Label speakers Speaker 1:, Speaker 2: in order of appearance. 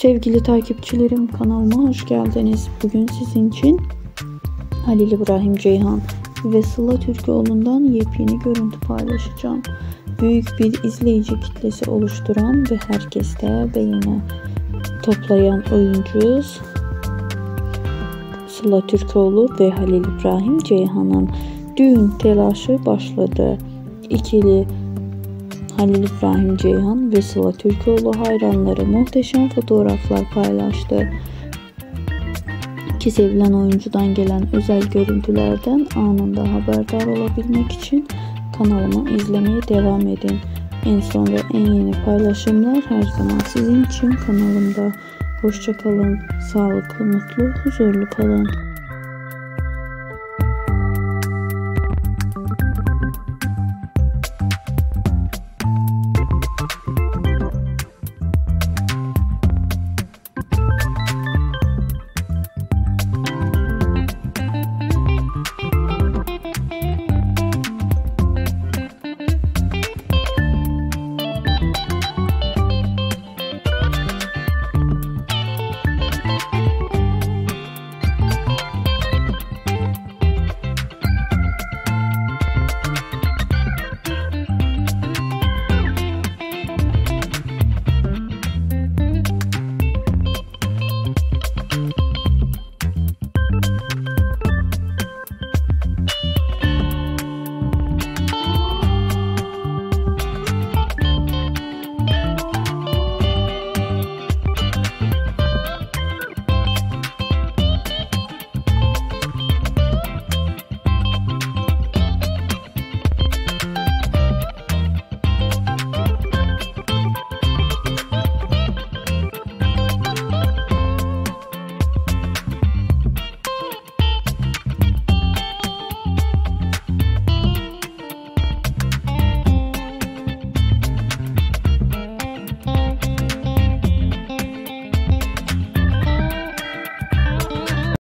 Speaker 1: Sevgili takipçilerim, kanalıma hoş geldiniz. Bugün sizin için Halil İbrahim Ceyhan ve Sıla Türkoğlu'ndan yepyeni görüntü paylaşacağım. Büyük bir izleyici kitlesi oluşturan ve herkeste beğeni toplayan oyuncu Sıla Türkoğlu ve Halil İbrahim Ceyhan'ın düğün telaşı başladı. İkili Halil İbrahim Ceyhan ve Sıla Türkoğlu hayranları muhteşem fotoğraflar paylaştı. İki sevilen oyuncudan gelen özel görüntülerden anında haberdar olabilmek için kanalıma izlemeye devam edin. En son ve en yeni paylaşımlar her zaman sizin için kanalımda. Hoşça kalın, sağlıklı, mutlu, huzurlu kalın.